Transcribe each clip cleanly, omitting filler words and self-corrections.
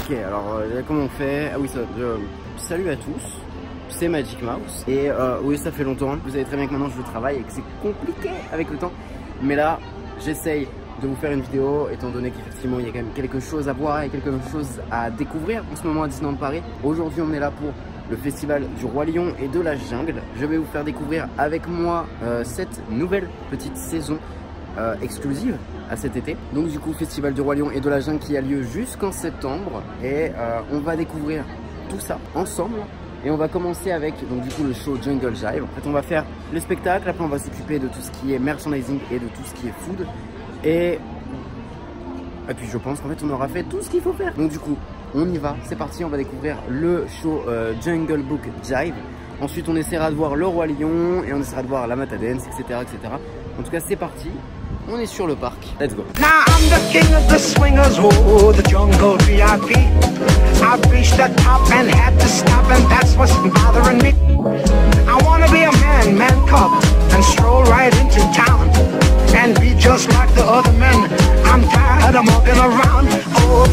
Ok, alors comment on fait? Ah oui, ça, salut à tous, c'est Magic Mouse. Et oui, ça fait longtemps, vous savez très bien que maintenant je travaille et que c'est compliqué avec le temps. Mais là, j'essaye de vous faire une vidéo, étant donné qu'effectivement il y a quand même quelque chose à voir et quelque chose à découvrir en ce moment à Disneyland Paris. Aujourd'hui on est là pour le festival du Roi Lion et de la Jungle. Je vais vous faire découvrir avec moi cette nouvelle petite saison exclusive à cet été. Donc du coup festival du Roi Lion et de la Jungle qui a lieu jusqu'en septembre. Et on va découvrir tout ça ensemble. Et on va commencer avec donc du coup le show Jungle Jive. En fait on va faire le spectacle, après on va s'occuper de tout ce qui est merchandising et de tout ce qui est food. Et puis je pense qu'en fait on aura fait tout ce qu'il faut faire. Donc du coup on y va, c'est parti, on va découvrir le show Jungle Book Jive. Ensuite on essaiera de voir le Roi Lion et on essaiera de voir la Mata Dance, etc., etc. En tout cas c'est parti, on est sur le parc. Let's go. Now I'm the king of the swingers, oh, the jungle VIP. I've reached the top and had to stop, and that's what's bothering me. I wanna be a man cub, and stroll right into town, and be just like the other men. I'm tired of walking around, oh.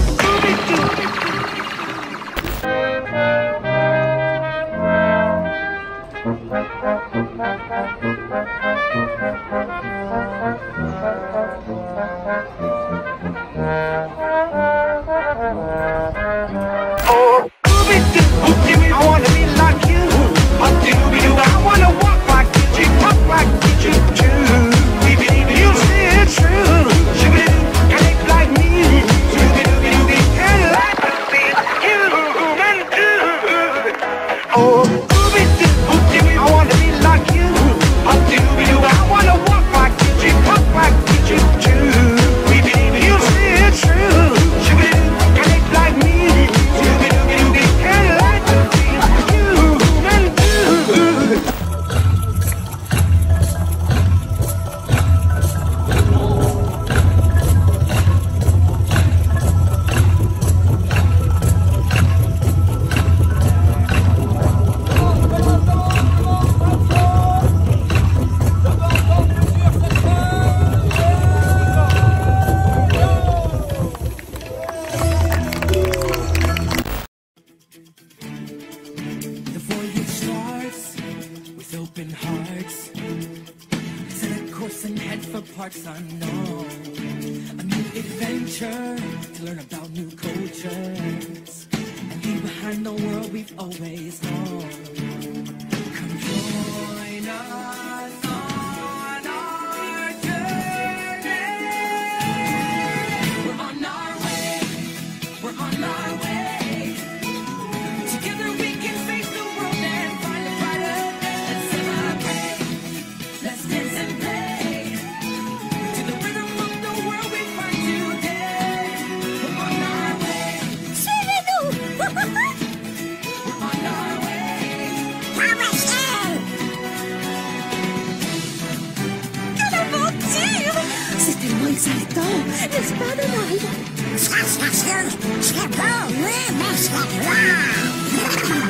Parts unknown, a new adventure to learn about new cultures and leave behind the world we've always known. Come join us on our journey. We're on our way. We're on our way. Together we can face the world and find a brighter day. Let's celebrate. Let's dance and play. Excitant, n'est-ce pas, Donald? Ça, c'est bon, oui, mais c'est loin.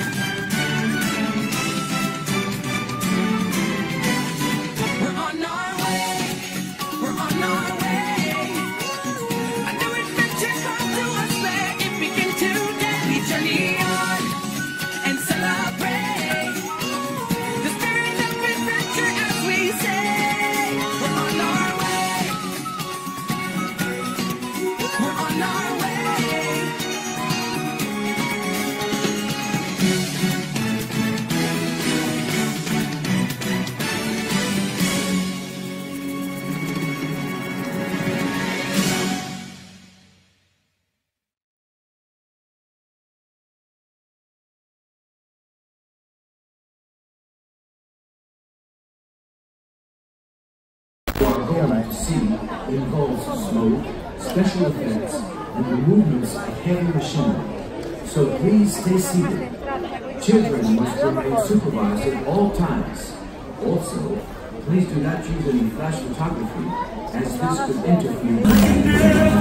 To see involves smoke, special effects, and the movements of heavy machinery. So please stay seated. Children must remain supervised at all times. Also, please do not use any flash photography, as this could interfere.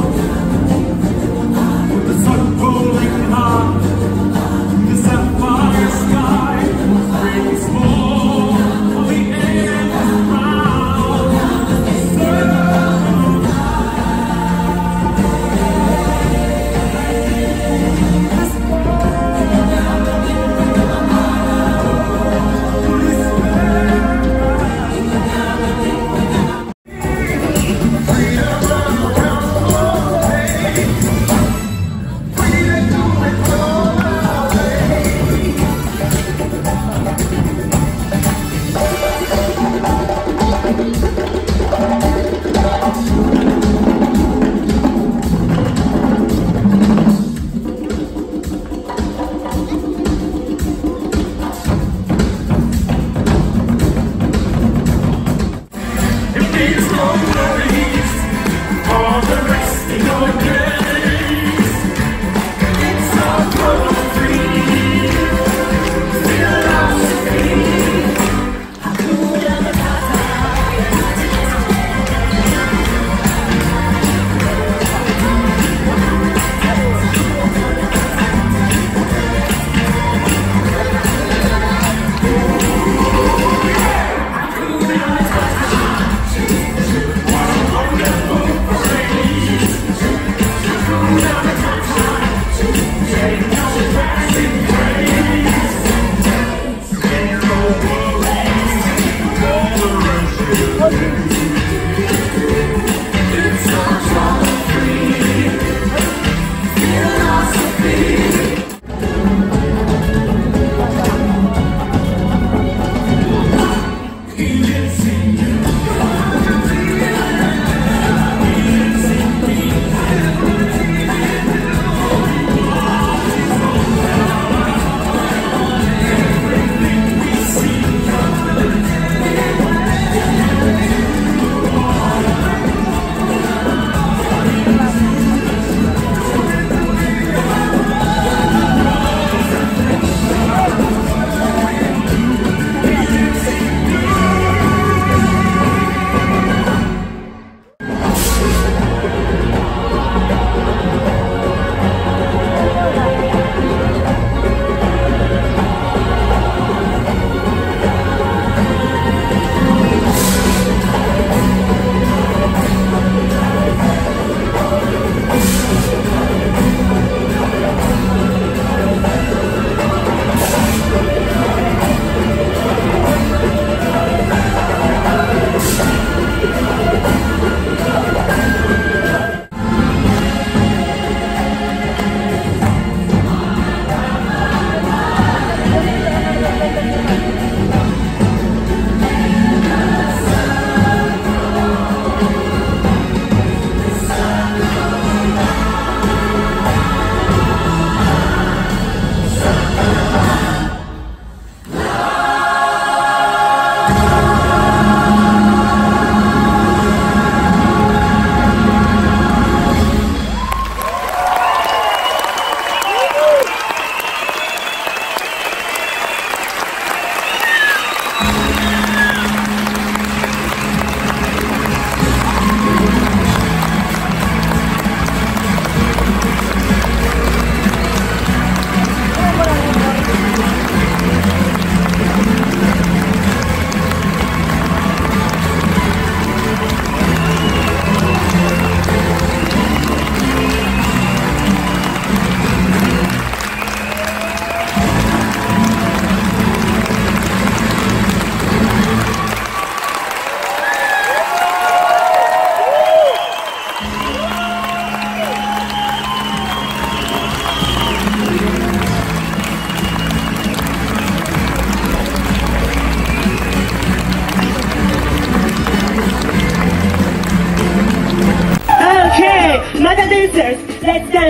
The sun rolling hard, the sapphire.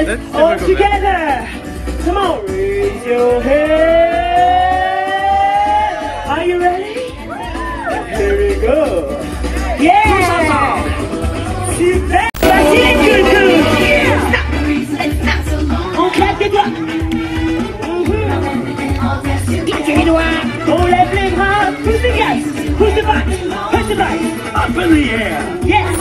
hands all together. Come on, raise your head. Are you ready? Here we go. Yeah. Super. Voici les coucous. On claque des doigts. Claquez les doigts. On lève les bras. Push the gas. Push the bike. Push the bike. Up in the air. Yes.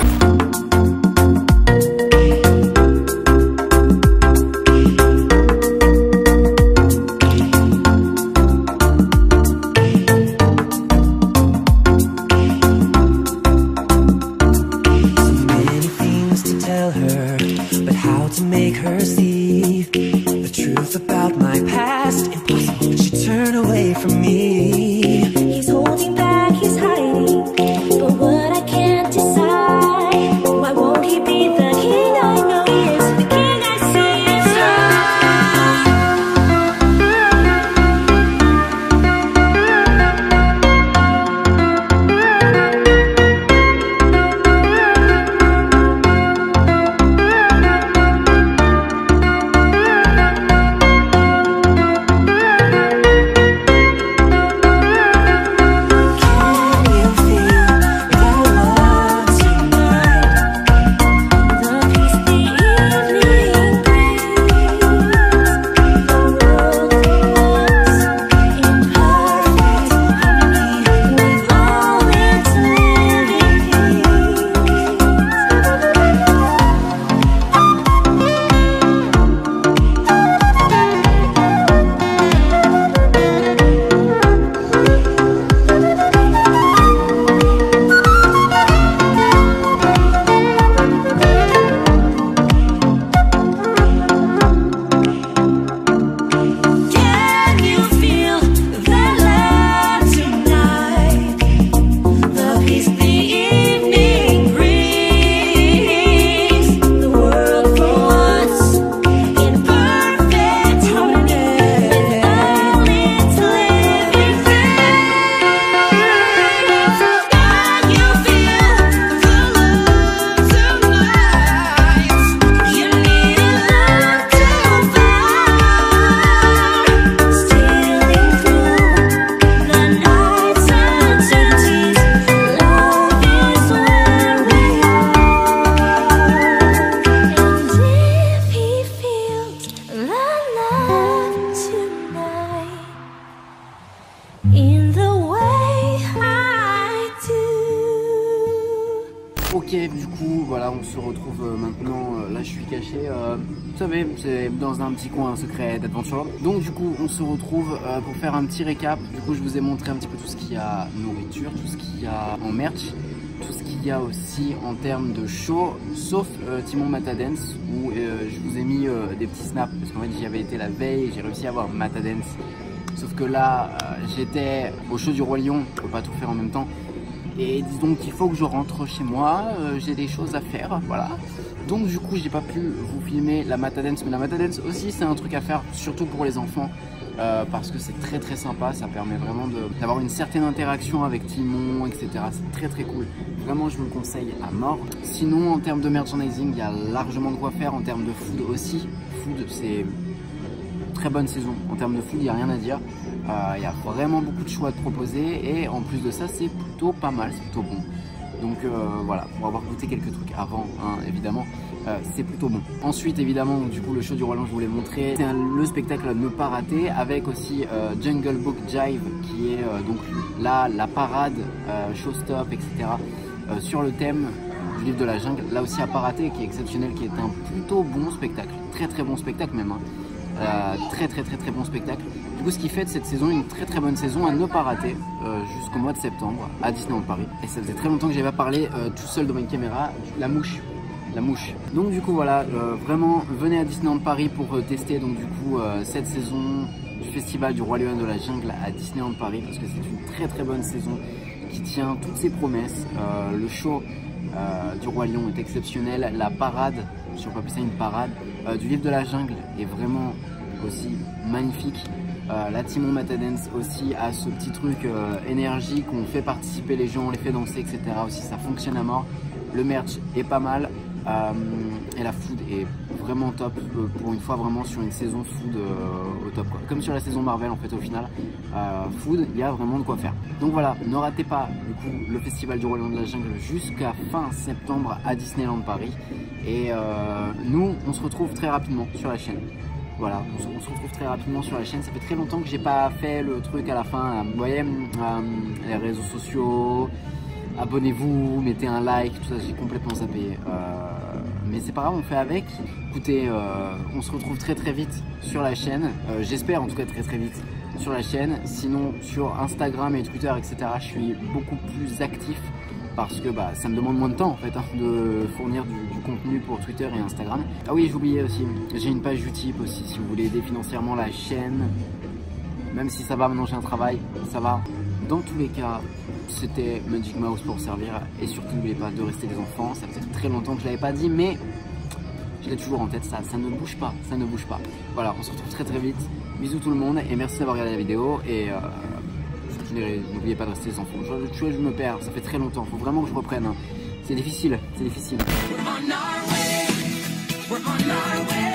Ok, du coup, voilà, on se retrouve maintenant. Là, je suis caché, vous savez, c'est dans un petit coin secret d'Adventure. Donc, du coup, on se retrouve pour faire un petit récap. Du coup, je vous ai montré un petit peu tout ce qu'il y a nourriture, tout ce qu'il y a en merch, tout ce qu'il y a aussi en termes de show, sauf Timon Matadance, où je vous ai mis des petits snaps, parce qu'en fait, j'y avais été la veille et j'ai réussi à avoir Matadance. Sauf que là, j'étais au show du Roi Lion, je peux pas tout faire en même temps. Et donc il faut que je rentre chez moi, j'ai des choses à faire, voilà. Donc du coup j'ai pas pu vous filmer la Matadance, mais la Matadance aussi c'est un truc à faire, surtout pour les enfants, parce que c'est très très sympa, ça permet vraiment d'avoir une certaine interaction avec Timon, etc. C'est très très cool, vraiment je vous le conseille à mort. Sinon en termes de merchandising, il y a largement de quoi faire, en termes de food aussi. Food c'est très bonne saison, en termes de food il n'y a rien à dire. Il y a vraiment beaucoup de choix à te proposer et en plus de ça c'est plutôt pas mal, c'est plutôt bon. Donc voilà, pour avoir goûté quelques trucs avant, hein, évidemment, c'est plutôt bon. Ensuite évidemment, du coup le show du Roi Lion je vous l'ai montré, c'est le spectacle à ne pas rater, avec aussi Jungle Book Jive qui est donc là la parade, showstop, etc. Sur le thème du livre de la jungle, là aussi à pas rater, qui est exceptionnel, qui est un plutôt bon spectacle, très très bon spectacle même, hein. Très bon spectacle. Du coup ce qui fait de cette saison une très bonne saison à ne pas rater jusqu'au mois de septembre à Disneyland Paris. Et ça faisait très longtemps que j'avais pas parlé tout seul devant une caméra, la mouche. Donc du coup voilà, vraiment venez à Disneyland Paris pour tester donc du coup cette saison du festival du Roi Lion de la Jungle à Disneyland Paris, parce que c'est une très bonne saison qui tient toutes ses promesses. Le show du Roi Lion est exceptionnel, la parade, si on peut appeler ça une parade, du livre de la jungle est vraiment aussi magnifique. La Timon Matadance aussi a ce petit truc énergique, on fait participer les gens, on les fait danser, etc. aussi ça fonctionne à mort. Le merch est pas mal, Et la food est vraiment top, pour une fois vraiment sur une saison food au top quoi. Comme sur la saison Marvel en fait au final, food il y a vraiment de quoi faire. Donc voilà, ne ratez pas du coup le festival du Roi Lion de la Jungle jusqu'à fin septembre à Disneyland Paris. Et nous on se retrouve très rapidement sur la chaîne. Voilà, on se retrouve très rapidement sur la chaîne. Ça fait très longtemps que j'ai pas fait le truc à la fin. Vous voyez, les réseaux sociaux, abonnez-vous, mettez un like, tout ça, j'ai complètement zappé. Mais c'est pas grave, on fait avec. Écoutez, on se retrouve très vite sur la chaîne. J'espère en tout cas très vite sur la chaîne. Sinon sur Instagram et Twitter, etc. je suis beaucoup plus actif. Parce que bah, ça me demande moins de temps en fait de fournir du contenu pour Twitter et Instagram. Ah oui, j'oubliais aussi, j'ai une page Utip aussi si vous voulez aider financièrement la chaîne. Même si ça va, maintenant j'ai un travail, ça va. Dans tous les cas, c'était Magic Mouse pour servir. Et surtout n'oubliez pas de rester des enfants. Ça faisait très longtemps que je l'avais pas dit, mais je l'ai toujours en tête, ça ne bouge pas, ça ne bouge pas. Voilà, on se retrouve très vite. Bisous tout le monde et merci d'avoir regardé la vidéo. Et n'oubliez pas de rester des enfants. Je me perds, ça fait très longtemps, faut vraiment que je reprenne. Hein. C'est difficile, c'est difficile. We're on our way.